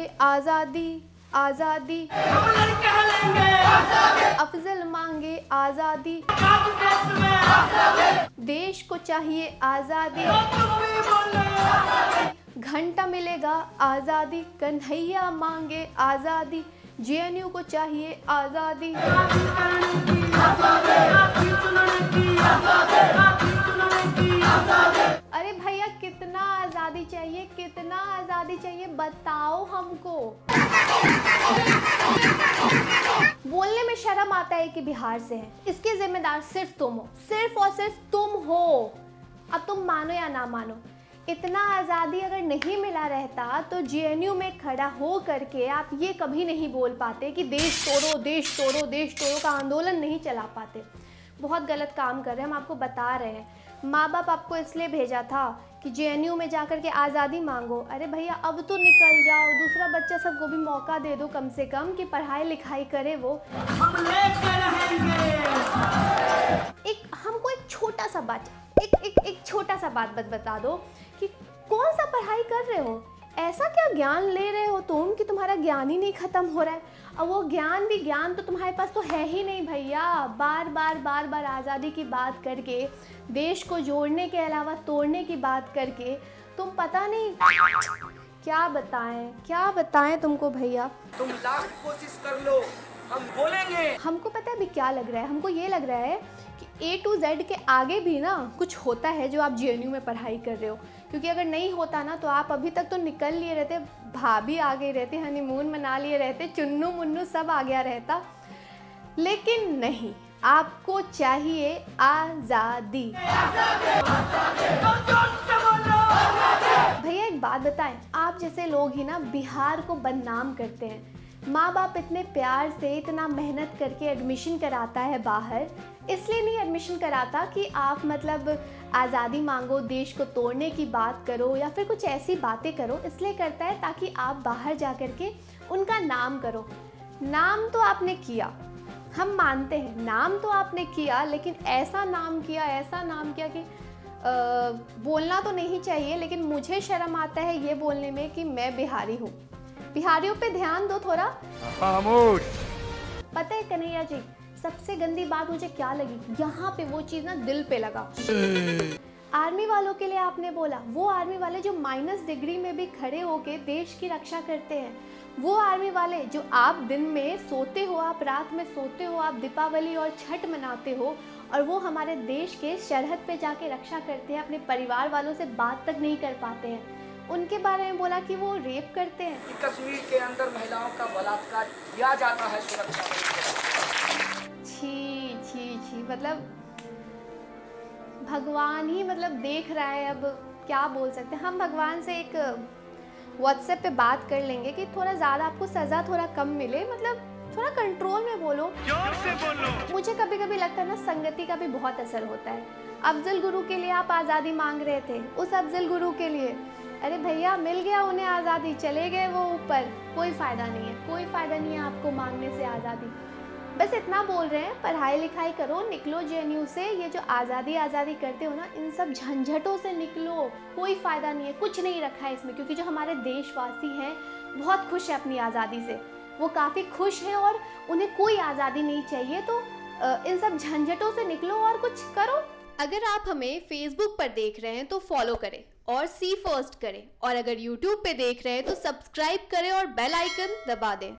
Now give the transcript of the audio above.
मांगे आज़ादी आज़ादी, अफजल मांगे आज़ादी, देश को चाहिए आज़ादी, घंटा मिलेगा आज़ादी, कन्हैया मांगे आज़ादी, जेएनयू को चाहिए आज़ादी। अरे भैया कितना आज़ादी चाहिए, कितना आज़ादी चाहिए बताओ हमको। बोलने में शर्म आता है कि बिहार से है, इसके जिम्मेदार सिर्फ तुम हो, सिर्फ और सिर्फ तुम हो। अब तुम मानो या ना मानो, इतना आज़ादी अगर नहीं मिला रहता तो जेएनयू में खड़ा हो करके आप ये कभी नहीं बोल पाते कि देश तोड़ो देश तोड़ो देश तोड़ो का आंदोलन नहीं चला पाते। बहुत गलत काम कर रहे हैं, हम आपको बता रहे हैं। माँ बाप आपको इसलिए भेजा था कि जेएनयू में जाकर के आज़ादी मांगो। अरे भैया अब तो निकल जाओ, दूसरा बच्चा सबको भी मौका दे दो कम से कम कि पढ़ाई लिखाई करे वो। हमको एक छोटा सा बात एक छोटा सा बात बता दो कि कौन सा पढ़ाई कर रहे हो, ऐसा क्या ज्ञान ले रहे हो तुम कि तुम्हारा ज्ञान ही नहीं ख़त्म हो रहा है। और वो ज्ञान तो तुम्हारे पास तो है ही नहीं भैया। बार बार आज़ादी की बात करके, देश को जोड़ने के अलावा तोड़ने की बात करके तुम पता नहीं क्या बताएं तुमको भैया। तुम लाख कोशिश कर लो, हम बोलेंगे। हमको पता है अभी क्या लग रहा है, हमको ये लग रहा है कि A to Z के आगे भी ना कुछ होता है जो आप जेएनयू में पढ़ाई कर रहे हो। क्योंकि अगर नहीं होता ना तो आप अभी तक तो निकल लिए रहते, भाभी आ गई रहती, हनीमून मना लिए रहते, चुन्नू मुन्नू सब आ गया रहता। लेकिन नहीं, आपको चाहिए आज़ादी। भैया एक बात बताएं, आप जैसे लोग ही ना बिहार को बदनाम करते हैं। माँ बाप इतने प्यार से इतना मेहनत करके एडमिशन कराता है बाहर, इसलिए नहीं एडमिशन कराता कि आप मतलब आज़ादी मांगो, देश को तोड़ने की बात करो या फिर कुछ ऐसी बातें करो। इसलिए करता है ताकि आप बाहर जा कर के उनका नाम करो। नाम तो आपने किया, हम मानते हैं, नाम तो आपने किया, लेकिन ऐसा नाम किया कि बोलना तो नहीं चाहिए, लेकिन मुझे शर्म आता है ये बोलने में कि मैं बिहारी हूँ। बिहारियों पे ध्यान दो थोड़ा। खामोश। पता है कन्हैया जी, सबसे गंदी बात मुझे क्या लगी, यहाँ पे वो चीज़ ना दिल पे लगा। आर्मी वालों के लिए आपने बोला, वो आर्मी वाले जो माइनस डिग्री में भी खड़े होके देश की रक्षा करते हैं, वो आर्मी वाले जो आप दिन में सोते हो, आप रात में सोते हो, आप दीपावली और छठ मनाते हो, और वो हमारे देश के सरहद पे जाके रक्षा करते हैं, अपने परिवार वालों से बात तक नहीं कर पाते हैं। उनके बारे में बोला कि वो रेप करते हैं। कश्मीर के अंदर महिलाओं का बलात्कार किया जाता है सुरक्षा छी मतलब भगवान ही मतलब देख रहा है। अब क्या बोल सकते हैं हम, भगवान से एक व्हाट्सएप पे बात कर लेंगे कि थोड़ा ज़्यादा आपको सज़ा थोड़ा कम मिले, मतलब थोड़ा कंट्रोल में बोलो, जोर से बोलो। मुझे कभी कभी लगता है ना, संगति का भी बहुत असर होता है। अफजल गुरु के लिए आप आज़ादी मांग रहे थे, उस अफजल गुरु के लिए, अरे भैया मिल गया उन्हें आज़ादी, चले गए वो ऊपर, कोई फ़ायदा नहीं है, कोई फ़ायदा नहीं है आपको मांगने से आज़ादी। बस इतना बोल रहे हैं, पढ़ाई लिखाई करो, निकलो जेएनयू से। ये जो आज़ादी करते हो ना, इन सब झंझटों से निकलो, कोई फ़ायदा नहीं है, कुछ नहीं रखा है इसमें। क्योंकि जो हमारे देशवासी हैं बहुत खुश है अपनी आज़ादी से, वो काफ़ी खुश हैं और उन्हें कोई आज़ादी नहीं चाहिए। तो इन सब झंझटों से निकलो और कुछ करो। अगर आप हमें फेसबुक पर देख रहे हैं तो फॉलो करें और सी फर्स्ट करें, और अगर यूट्यूब पे देख रहे हैं तो सब्सक्राइब करें और बेल आइकन दबा दें।